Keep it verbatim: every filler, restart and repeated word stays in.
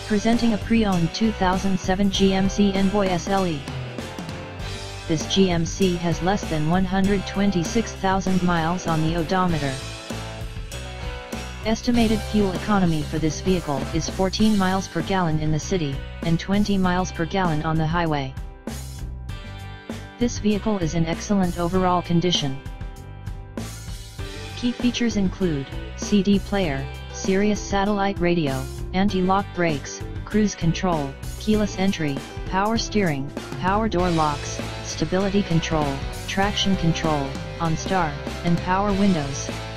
Presenting a pre-owned two thousand seven G M C Envoy S L E. This G M C has less than one hundred twenty-six thousand miles on the odometer. Estimated fuel economy for this vehicle is fourteen miles per gallon in the city, and twenty miles per gallon on the highway. This vehicle is in excellent overall condition. Key features include C D player, Sirius satellite radio, anti-lock brakes, cruise control, keyless entry, power steering, power door locks, stability control, traction control, OnStar, and power windows.